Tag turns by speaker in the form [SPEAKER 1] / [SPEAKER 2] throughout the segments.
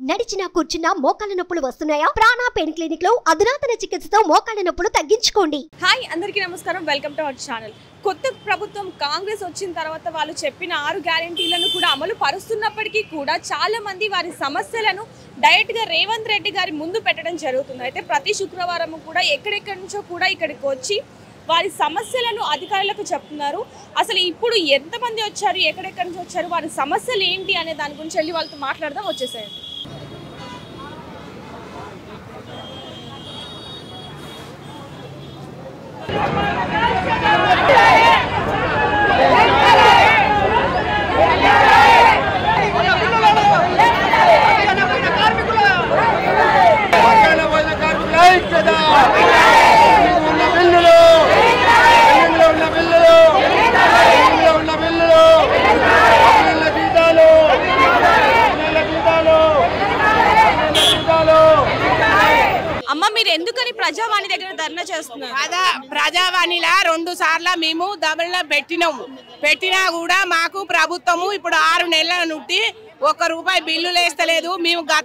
[SPEAKER 1] నడిచినా కూర్చున్నా మోకాళ్ళ నొప్పులు వస్తున్నాయా? ప్రాణ పెయిన్ క్లినిక్ లో అధునాతన చికిత్సతో మోకాళ్ళ నొప్పులు తగ్గించుకోండి.
[SPEAKER 2] హాయ్ అందరికీ నమస్కారం, వెల్కమ్ టు అవర్ ఛానల్. కొత్త ప్రభుత్వం కాంగ్రెస్ వచ్చిన తర్వాత వాళ్ళు చెప్పిన 6 గ్యారెంటీలను కూడా అమలు పరుస్తున్నప్పటికీ కూడా చాలా మంది వారి సమస్యలను డైరెక్ట్ గా రేవంత్ రెడ్డి గారి ముందు పెట్టడం జరుగుతుంది. అయితే ప్రతి శుక్రవారం కూడా ఎక్కడెక్కడి నుంచో కూడా ఇక్కడికి వచ్చి వారి సమస్యలను అధికారులకు చెప్తున్నారు. అసలు ఇప్పుడు ఎంతమంది వచ్చారు, ఎక్కడెక్కడి నుంచి వచ్చారు, వారి సమస్యలు ఏంటి అనే దాని గురించి వెళ్ళి వాళ్ళతో మాట్లాడదాం. వచ్చేసేయండి. అమ్మ, మీరు ఎందుకని ప్రజావాణి దగ్గర ధర్నా చేస్తున్నారు?
[SPEAKER 3] ప్రజావాణిలా 2 సార్లు మేము దమల పెట్టినా కూడా మాకు ప్రభుత్వము ఇప్పుడు 6 నెలల నుండి ₹1 బిల్లులు వేస్తలేదు. మేము గత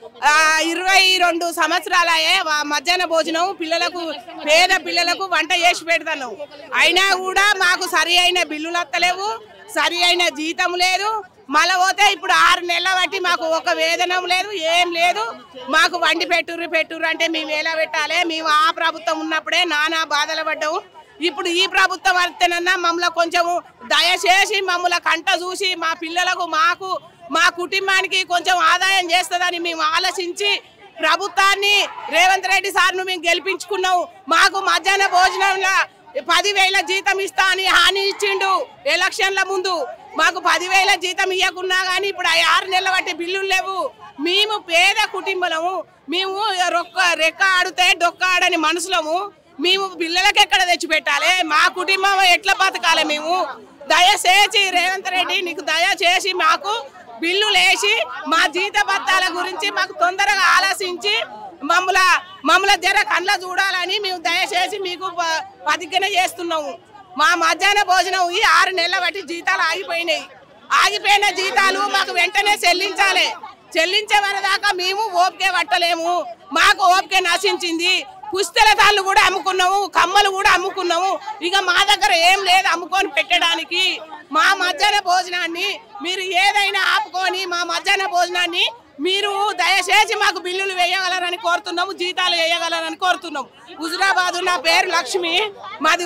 [SPEAKER 3] 22 సంవత్సరాలే మధ్యాహ్న భోజనం పిల్లలకు, పేద పిల్లలకు వంట చేసి పెడతాను. అయినా కూడా మాకు సరి అయిన బిల్లులు వస్తలేవు, సరి అయిన జీతం లేదు. మళ్ళీ పోతే ఇప్పుడు 6 నెలల బట్టి మాకు ఒక వేతనం లేదు, ఏం లేదు. మాకు వండి పెట్టుర్రు అంటే మేము ఎలా పెట్టాలి? మేము ఆ ప్రభుత్వం ఉన్నప్పుడే నానా బాధలు పడ్డాము. ఇప్పుడు ఈ ప్రభుత్వం వస్తేనన్నా మమ్మల్ని కొంచెము దయచేసి మమ్మల్ని కంట చూసి మా పిల్లలకు, మాకు, మా కుటుంబానికి కొంచెం ఆదాయం చేస్తుందని మేము ఆలోచించి ప్రభుత్వాన్ని, రేవంత్ రెడ్డి సార్ను మేము గెలిపించుకున్నాము. మాకు మధ్యాహ్న భోజనంలో 10,000 జీతం ఇస్తా అని హామీ ఇచ్చిండు ఎలక్షన్ల ముందు. మాకు 10,000 జీతం ఇవ్వకున్నా కానీ ఇప్పుడు 6 నెలల బట్టి బిల్లులు లేవు. మేము పేద కుటుంబము, మేము రెక్క ఆడితే డొక్క ఆడని మనుషులము. మేము పిల్లలకి ఎక్కడ తెచ్చి పెట్టాలి? మా కుటుంబం ఎట్లా బతకాలి? మేము దయచేసి రేవంత్ రెడ్డి నీకు దయచేసి మాకు బిల్లులు వేసి మా జీత భత్తాల గురించి మాకు తొందరగా ఆలోచించి మమ్మల్ని జర కళ్ళ చూడాలని మేము దయచేసి మీకు ప్రతిజ్ఞ చేస్తున్నాము. మా మధ్యాహ్న భోజనం ఈ 6 నెలల బట్టి జీతాలు ఆగిపోయిన జీతాలు మాకు వెంటనే చెల్లించాలి. చెల్లించే వరదాకా మేము ఓపిక పట్టలేము. మాకు ఓపిక నశించింది. పుస్తల తాళ్ళు కూడా అమ్ముకున్నాము, కమ్మలు కూడా అమ్ముకున్నాము. ఇక మా దగ్గర ఏం లేదు అమ్ముకొని పెట్టడానికి. మా మధ్యాహ్న భోజనాన్ని మీరు ఏదైనా ఆపుకొని మా మధ్యాహ్న భోజనాన్ని మీరు దయచేసి మాకు బిల్లులు వేయగలరని కోరుతున్నాము, జీతాలు వేయగలరని కోరుతున్నాము. హుజురాబాద్, నా పేరు లక్ష్మి, మాది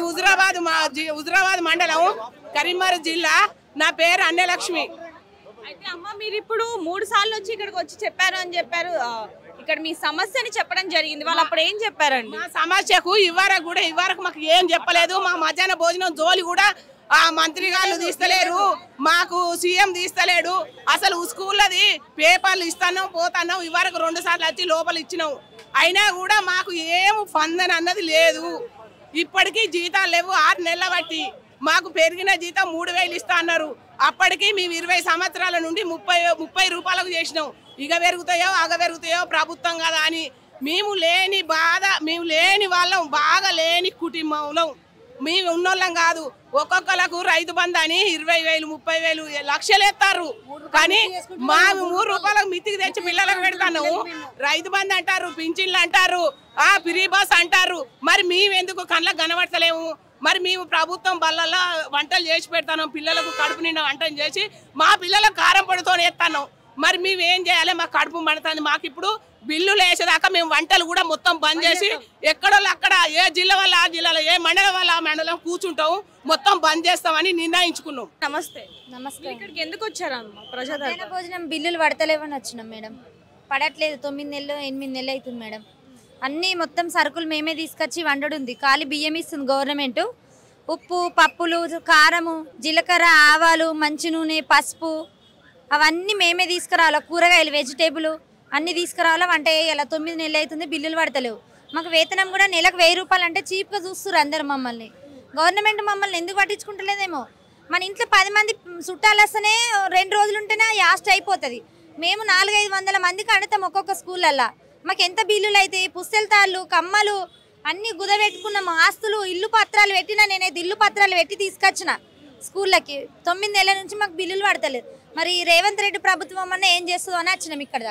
[SPEAKER 3] హుజురాబాద్ మండలం, కరీంనగర్ జిల్లా. నా పేరు అన్నలక్ష్మి.
[SPEAKER 2] అయితే అమ్మ, మీరు ఇప్పుడు 3 సార్లు వచ్చి ఇక్కడికి వచ్చి చెప్పారు అని చెప్పారు. ఇక్కడ మీ సమస్యని చెప్పడం జరిగింది. వాళ్ళు అప్పుడు ఏం చెప్పారండి?
[SPEAKER 3] మా సమస్యకు ఇవ్వరకు మాకు ఏం చెప్పలేదు. మా మధ్యాహ్న భోజనం జోలి కూడా ఆ మంత్రి గారు తీస్తలేరు, మాకు సీఎం తీస్తలేడు. అసలు స్కూల్లది పేపర్లు ఇస్తాను పోతాను. ఇవరకు 2 సార్లు వచ్చి లోపల ఇచ్చినావు. అయినా కూడా మాకు ఏం ఫందన అన్నది లేదు. ఇప్పటికీ జీతాలు లేవు 6 నెలల బట్టి. మాకు పెరిగిన జీతం 3,000 ఇస్తా అన్నారు. అప్పటికి మేము 20 సంవత్సరాల నుండి 30 రూపాయలకు చేసినాం. ఇక పెరుగుతాయో అగ పెరుగుతాయో ప్రభుత్వం కదా అని మేము లేని బాధ, మేము లేని వాళ్ళం, బాగా లేని కుటుంబంలో మేము ఉన్నోళ్ళం కాదు. ఒక్కొక్కలకు రైతు బంధు అని 20,000, 30,000, లక్షలు ఎత్తారు. కానీ మా 3 రూపాయలకు మితికి తెచ్చి పిల్లలకు పెడతాను. రైతు బంధు అంటారు, పింఛన్లు అంటారు, ఫ్రీ బస్ అంటారు. మరి మేము ఎందుకు కళ్ళకు కనబడతలేము? మరి మేము ప్రభుత్వం బళ్ళల్లో వంటలు చేసి పెడతాను, పిల్లలకు కడుపు నిండా వంటలు చేసి మా పిల్లలకు కారం పొడితో ఎత్తాను. మరి మేము ఏం చేయాలి? మా కడుపు మండుతుంది. మాకు ఇప్పుడు బిల్లులు వేసేదాకా మేము వంటలు కూడా మొత్తం బంద్ చేసి ఎక్కడో అక్కడ ఏ జిల్లా వల్ల ఆ జిల్లాలో, ఏ మండలం వల్ల ఆ మండలం కూర్చుంటాం, మొత్తం బంద్ చేస్తామని నిర్ణయించుకున్నాం.
[SPEAKER 2] నమస్తే. ఇక్కడికి ఎందుకు వచ్చారమ్మా? ప్రజాదరణ
[SPEAKER 4] భోజనం బిల్లులు పడతలేవని వచ్చినాం మేడం. పడట్లేదు. 9 నెలలు 8 నెలలు అవుతుంది మేడం. అన్నీ మొత్తం సరుకులు మేమే తీసుకొచ్చి వండడుంది. ఖాళీ బియ్యం ఇస్తుంది గవర్నమెంట్. ఉప్పు, పప్పులు, కారము, జీలకర్ర, ఆవాలు, మంచి నూనె, పసుపు అవన్నీ మేమే తీసుకురావాలి. కూరగాయలు, వెజిటేబుల్ అన్నీ తీసుకురావాలా, వంట చేయాలి. 9 నెలలు అవుతుంది, బిల్లులు పడతలేవు. మాకు వేతనం కూడా నెలకు 1,000 రూపాయలు అంటే చీప్గా చూస్తున్నారు అందరు మమ్మల్ని. గవర్నమెంట్ మమ్మల్ని ఎందుకు పట్టించుకుంటలేదేమో. మన ఇంట్లో 10 మంది చుట్టాలు వస్తేనే 2 రోజులు ఉంటేనే యాస్ట్ అయిపోతుంది. మేము 400-500 మందికి అడుగుతాం ఒక్కొక్క స్కూళ్ళల్లో. మాకు ఎంత బిల్లులు అయితే, పుస్తల తాళ్ళు, కమ్మలు అన్నీ కుదబెట్టుకున్నాము. ఆస్తులు, ఇల్లు పత్రాలు పెట్టినా, నేనైతే ఇల్లు పత్రాలు పెట్టి తీసుకొచ్చిన. స్కూళ్ళకి 9 నెలల నుంచి మాకు బిల్లులు పడతలేదు. మరి రేవంత్ రెడ్డి ప్రభుత్వం అన్న ఏం చేస్తుందో అని వచ్చినాం ఇక్కడ దాకా.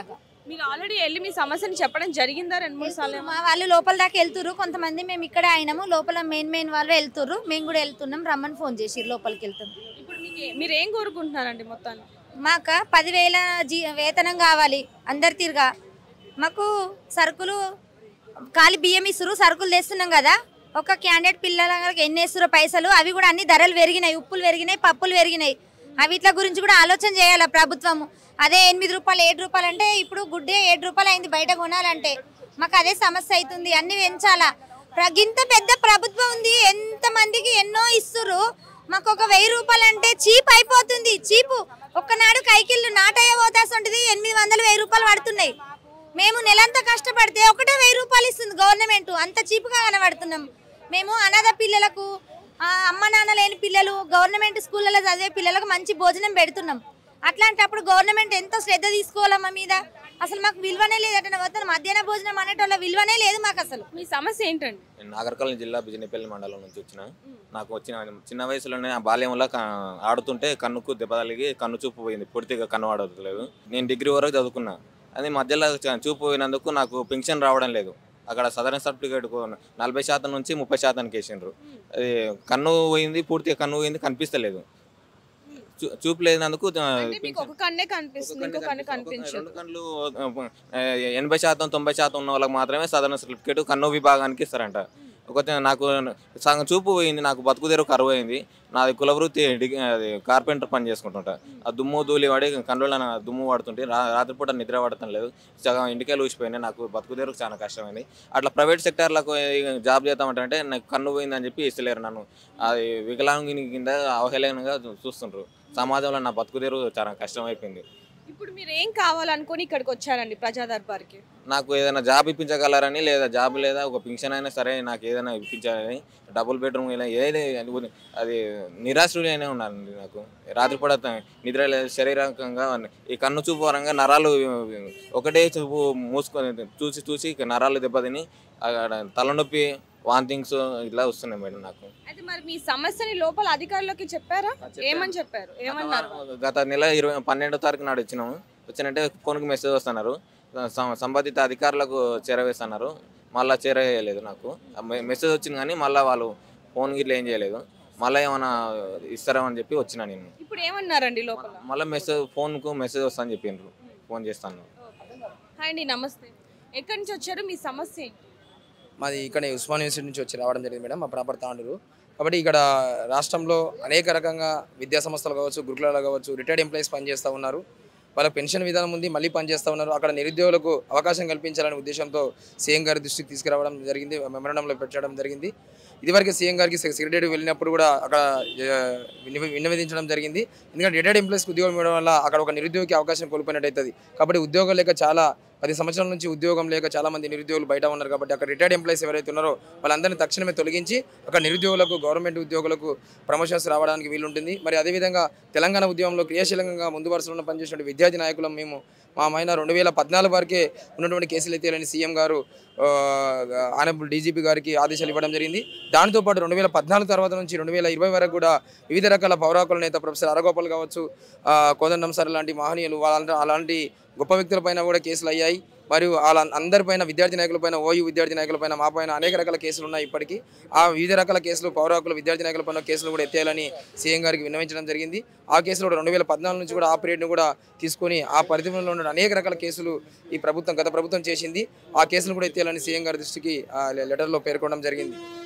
[SPEAKER 2] మీరు ఆల్రెడీ వెళ్ళి మీ సమస్యని చెప్పడం జరిగిందా 2-3 సార్లు?
[SPEAKER 4] మా వాళ్ళు లోపల దాకా వెళ్తుర్రు, కొంతమంది మేము ఇక్కడే అయినాము, లోపల మెయిన్ వాళ్ళు వెళ్తుర్రు, మేము కూడా వెళ్తున్నాం, రమ్మని ఫోన్ చేసి లోపలికి వెళ్తాం.
[SPEAKER 2] ఇప్పుడు మీరు ఏం కోరుకుంటున్నారండి మొత్తాన్ని?
[SPEAKER 4] మాకు 10,000 వేతనం కావాలి అందరి తీరుగా. మాకు సరుకులు ఖాళీ బియ్యం ఇస్తురు, సరుకులు తెస్తున్నాం కదా, ఒక క్యాండిడేట్ పిల్లలకి ఎన్ని వేస్తురో పైసలు, అవి కూడా అన్ని ధరలు పెరిగినాయి, ఉప్పులు పెరిగినాయి, పప్పులు పెరిగినాయి. వీటి గురించి కూడా ఆలోచన చేయాలి ప్రభుత్వము. అదే 8 రూపాయలు 7 రూపాయలు అంటే ఇప్పుడు గుడ్డే 7 రూపాయలు అయింది బయట కొనాలంటే. మాకు అదే సమస్య అవుతుంది, అన్ని పెంచాలా. ఇంత పెద్ద ప్రభుత్వం ఉంది, ఎంతమందికి ఎన్నో ఇస్తురు, మాకు ఒక 1000 రూపాయలు అంటే చీప్ అయిపోతుంది. చీపు ఒక్కనాడు కైకిళ్ళు నాటయ్య పోతాసి ఉంటుంది, 800-1000 రూపాయలు పడుతున్నాయి. మేము నెలంతా కష్టపడితే ఒకటే 1000 రూపాయలు ఇస్తుంది గవర్నమెంట్, అంత చీపుగా కనబడుతున్నాం. మేము అనాథ పిల్లలకు, అమ్మ నాన్న లేని పిల్లలు, గవర్నమెంట్ స్కూళ్ళలో చదివే పిల్లలకు మంచి భోజనం పెడుతున్నాం. అట్లాంటప్పుడు గవర్నమెంట్ ఎంతో శ్రద్ధ తీసుకోవాలమ్మా మీద. అసలు మాకు విలువనే లేదంటే మొత్తం మధ్యాహ్న భోజనం అనేటోళ్ళ విలువనే లేదు మాకు అసలు.
[SPEAKER 2] మీ సమస్య ఏంటండి?
[SPEAKER 5] నేను నాగర్కర్నూలు జిల్లా బిజినపల్లి మండలం నుంచి వచ్చిన. నాకు వచ్చిన చిన్న వయసులోనే ఆ బాల్యంలో ఆడుతుంటే కన్నుకు దెబ్బ తగిలి కన్ను చూపు పోయింది, పూర్తిగా కన్ను ఆడలేదు. నేను డిగ్రీ వరకు చదువుకున్నా, అది మధ్యలో చూపు పోయినందుకు నాకు పెన్షన్ రావడం లేదు. అక్కడ సదరన్ సర్టిఫికేట్ 40% నుంచి 30% వేసిండ్రు. అది కన్ను పోయింది, పూర్తిగా కన్ను పోయింది, కనిపిస్తలేదు. చూపు లేనందుకు
[SPEAKER 2] ఒక కన్నే కనిపిస్తుంది, ఇంకో కన్ను కనిపించదు.
[SPEAKER 5] 2 కళ్ళు 80% 90% ఉన్న వాళ్ళకి మాత్రమే సదరన్ సర్టిఫికేట్ కన్ను విభాగానికి ఇస్తారంట. నాకు సగం చూపు పోయింది, నాకు బతుకుదేరు కరువు అయింది. నాది కులవృత్తి అది కార్పెంటర్ పని చేసుకుంటుంటా. ఆ దుమ్ము ధూళి పడి కన్నుల దుమ్ము పడుతుంటే రాత్రిపూట నిద్ర పడటం లేదు, సగం ఇంటికే ఊసిపోయినాయి. నాకు బతుకుదేరు చాలా కష్టమైంది. అట్లా ప్రైవేట్ సెక్టార్లకు జాబ్ చేద్దామంటే నాకు కన్ను పోయిందని చెప్పి ఇస్తలేరు నన్ను. అది వికలాంగిని కింద అవహేళనగా చూస్తుంటారు. సమాజంలో నా బతుకుదేరు చాలా కష్టం అయిపోయింది.
[SPEAKER 2] ఇప్పుడు మీరు ఏం కావాలనుకొని ఇక్కడికి వచ్చారండి ప్రజా దర్బార్కి?
[SPEAKER 5] నాకు ఏదైనా జాబ్ ఇప్పించగలరని, లేదా జాబ్ లేదా ఒక పింఛన్ అయినా సరే నాకు ఏదైనా ఇప్పించాలని, డబుల్ బెడ్రూమ్ అయినా ఏది అది నిరాశ్రులైనా ఉన్నానండి. నాకు రాత్రిపూట నిద్ర లేదు, శారీరకంగా ఈ కన్ను చూపు పరంగా నరాలు ఒకటే చూపు మూసుకొని చూసి నరాలు దెబ్బతిని తలనొప్పి, వాంతింగ్స్ ఇట్లా వస్తున్నాయి మేడం నాకు.
[SPEAKER 2] అయితే మరి మీ సమస్యని లోపల అధికారులకి చెప్పారా? ఏమని చెప్పారు? ఏమన్నారు?
[SPEAKER 5] గత నెల 12వ తారీఖు నాడు వచ్చినంటే ఫోన్కి మెసేజ్ వస్తున్నారు, సంబంధిత అధికారులకు చేరవేస్తున్నారు. మళ్ళీ చేరవేయలేదు. నాకు మెసేజ్ వచ్చింది కానీ మళ్ళీ వాళ్ళు ఫోన్ గిట్లా ఏం చేయలేదు. మళ్ళీ ఏమైనా ఇస్తారేమని చెప్పి వచ్చినా నేను.
[SPEAKER 2] ఇప్పుడు ఏమన్నారండి లోపల?
[SPEAKER 5] మళ్ళీ ఫోన్కు మెసేజ్ వస్తుందని చెప్పిండ్రు, ఫోన్ చేస్తాను.
[SPEAKER 2] హాయ్ అండి, నమస్తే. ఎక్కడి నుంచి వచ్చారు? మీ సమస్య ఏంటి?
[SPEAKER 6] మాది ఇక్కడ ఉస్మాన్ యూనివర్సిటీ నుంచి వచ్చి రావడం జరిగింది మేడం. మా ప్రాపర్ తాండూరు. కాబట్టి ఇక్కడ రాష్ట్రంలో అనేక రకంగా విద్యా సంస్థలు కావచ్చు, గురుకులాలు కావచ్చు, రిటైర్డ్ ఎంప్లాయీస్ పనిచేస్తూ ఉన్నారు. వాళ్ళ పెన్షన్ విధానం ఉంది, మళ్ళీ పనిచేస్తూ ఉన్నారు. అక్కడ నిరుద్యోగులకు అవకాశం కల్పించాలనే ఉద్దేశంతో సీఎం గారి దృష్టికి తీసుకురావడం జరిగింది, మెమరాండంలో పెట్టడం జరిగింది. ఇదివరకు సీఎం గారికి సెక్రటరీ వెళ్ళినప్పుడు కూడా అక్కడ విన్నవించడం జరిగింది. ఎందుకంటే రిటైర్డ్ ఎంప్లాయీస్కి ఉద్యోగం ఇవ్వడం వల్ల అక్కడ ఒక నిరుద్యోగికి అవకాశం కోల్పోయినట్టు అవుతుంది. కాబట్టి ఉద్యోగం లేక 10 సంవత్సరాల నుంచి ఉద్యోగం లేక చాలామంది నిరుద్యోగులు బయట ఉన్నారు. కాబట్టి అక్కడ రిటైర్డ్ ఎంప్లాయీస్ ఎవరైతే ఉన్నారో వాళ్ళందరినీ తక్షణమే తొలగించి అక్కడ నిరుద్యోగులకు, గవర్నమెంట్ ఉద్యోగులకు ప్రమోషన్స్ రావడానికి వీలుంటుంది. మరి అదేవిధంగా తెలంగాణ ఉద్యమంలో క్రియాశీలంగా ముందు వరుసలో పనిచేసిన విద్యార్థి నాయకులం మేము. మా మైన 2014 వరకే ఉన్నటువంటి కేసులు ఎత్తేయాలని సీఎం గారు ఆనరబుల్ డీజీపీ గారికి ఆదేశాలు ఇవ్వడం జరిగింది. దాంతోపాటు 2014 తర్వాత నుంచి 2020 వరకు కూడా వివిధ రకాల పౌర హక్కుల నేత ప్రొఫెసర్ అరగోపాల్ కావచ్చు, కోదండం సార్ లాంటి మహనీయులు, అలాంటి గొప్ప వ్యక్తులపైన కూడా కేసులు అయ్యాయి. మరియు వాళ్ళ అందరిపైన, విద్యార్థి నాయకులపైన, ఓయూ విద్యార్థి నాయకులపైన, మా పైన అనేక రకాల కేసులు ఉన్నాయి. ఇప్పటికీ ఆ వివిధ రకాల కేసులు, పౌర హక్కుల, విద్యార్థి నాయకులపైన కేసులు కూడా ఎత్తేయాలని సీఎం గారికి విన్నవించడం జరిగింది. ఆ కేసులు కూడా 2014 నుంచి కూడా ఆ పీరియడ్ను కూడా తీసుకొని ఆ పరిధిలో ఉన్న అనేక రకాల కేసులు ఈ గత ప్రభుత్వం చేసింది. ఆ కేసులు కూడా ఎత్తేయాలని సీఎం గారి దృష్టికి లెటర్లో పేర్కొనడం జరిగింది.